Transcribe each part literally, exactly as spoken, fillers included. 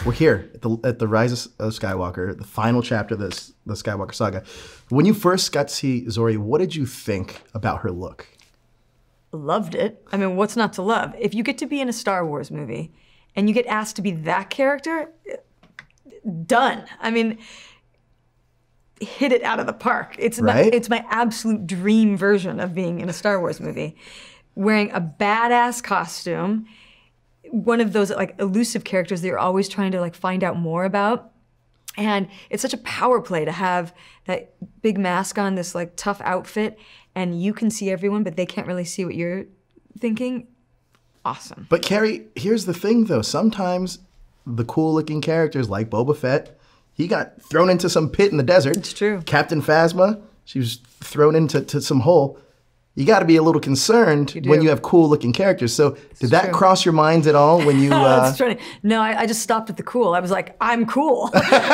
we're here at the, at the Rise of Skywalker, the final chapter of this, the Skywalker saga. When you first got to see Zorii, what did you think about her look? Loved it. I mean, what's not to love? If you get to be in a Star Wars movie and you get asked to be that character, done. I mean, hit it out of the park. It's right? my, it's my absolute dream version of being in a Star Wars movie. Wearing a badass costume, one of those like elusive characters that you're always trying to like find out more about. And it's such a power play to have that big mask on, this like tough outfit, and you can see everyone, but they can't really see what you're thinking. Awesome. But Carrie, here's the thing though. Sometimes the cool looking characters like Boba Fett, he got thrown into some pit in the desert. It's true. Captain Phasma, she was thrown into to some hole. You got to be a little concerned you when you have cool looking characters. So did it's that true. cross your minds at all when you... Uh... That's funny. No, I, I just stopped at the cool. I was like, I'm cool.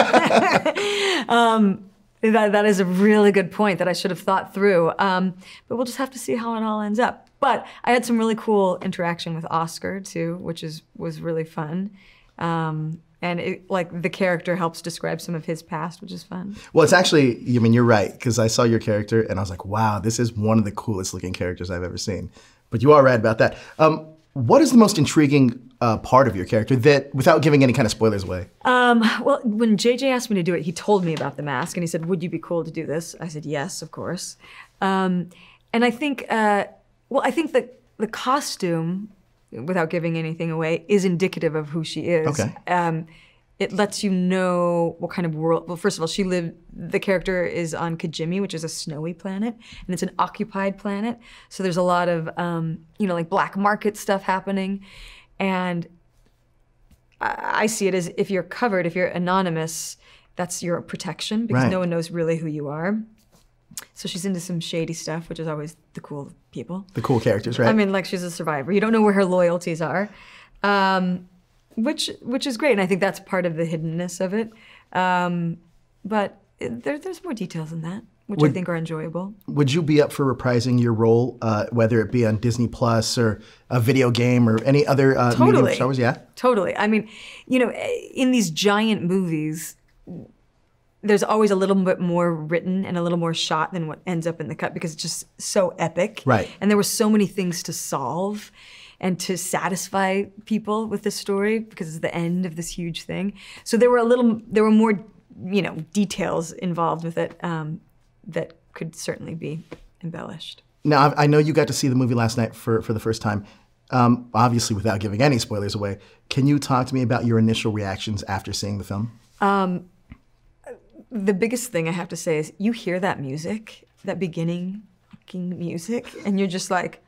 um, that, that is a really good point that I should have thought through. Um, but we'll just have to see how it all ends up. But I had some really cool interaction with Oscar too, which is was really fun. Um, and it, like the character helps describe some of his past, which is fun. Well, it's actually, I mean, you're right, because I saw your character and I was like, wow, this is one of the coolest looking characters I've ever seen. But you are right about that. Um, what is the most intriguing uh, part of your character that, without giving any kind of spoilers away? Um, well, when J J asked me to do it, he told me about the mask and he said, would you be cool to do this? I said, yes, of course. Um, and I think, uh, well, I think that the costume, without giving anything away, is indicative of who she is. Okay. Um, it lets you know what kind of world, well, first of all, she lived, the character is on Kijimi, which is a snowy planet, and it's an occupied planet. So there's a lot of, um, you know, like black market stuff happening. And I, I see it as if you're covered, if you're anonymous, that's your protection because right. no one knows really who you are. So she's into some shady stuff, which is always the cool people. The cool characters, right? I mean, like she's a survivor. You don't know where her loyalties are, um, which which is great. And I think that's part of the hiddenness of it. Um, but it, there, there's more details than that, which would, I think are enjoyable. Would you be up for reprising your role, uh, whether it be on Disney Plus or a video game or any other uh, totally. medium Star Wars? Yeah, totally. I mean, you know, in these giant movies, there's always a little bit more written and a little more shot than what ends up in the cut because it's just so epic. Right. And there were so many things to solve and to satisfy people with this story because it's the end of this huge thing. So there were a little, there were more, you know, details involved with it um, that could certainly be embellished. Now, I know you got to see the movie last night for, for the first time. Um, obviously, without giving any spoilers away, can you talk to me about your initial reactions after seeing the film? Um, The biggest thing I have to say is you hear that music, that beginning fucking music, and you're just like,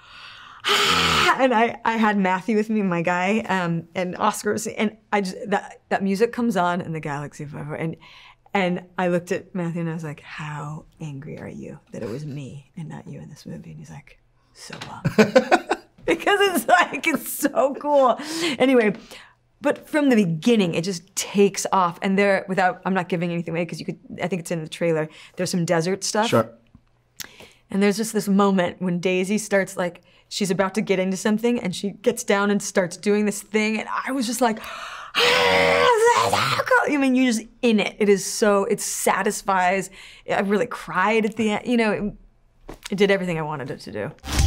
ah! And I, I had Matthew with me, my guy, um, and Oscar, was, and I just, that, that music comes on in the galaxy forever, and and I looked at Matthew and I was like, how angry are you that it was me and not you in this movie? And he's like, so bummed. Because it's like, it's so cool. Anyway, but from the beginning, it just takes off. And there, without, I'm not giving anything away because you could, I think it's in the trailer, there's some desert stuff. Sure. And there's just this moment when Daisy starts like, she's about to get into something and she gets down and starts doing this thing. And I was just like, I mean, you're just in it. It is so, it satisfies. I really cried at the end. You know, it, it did everything I wanted it to do.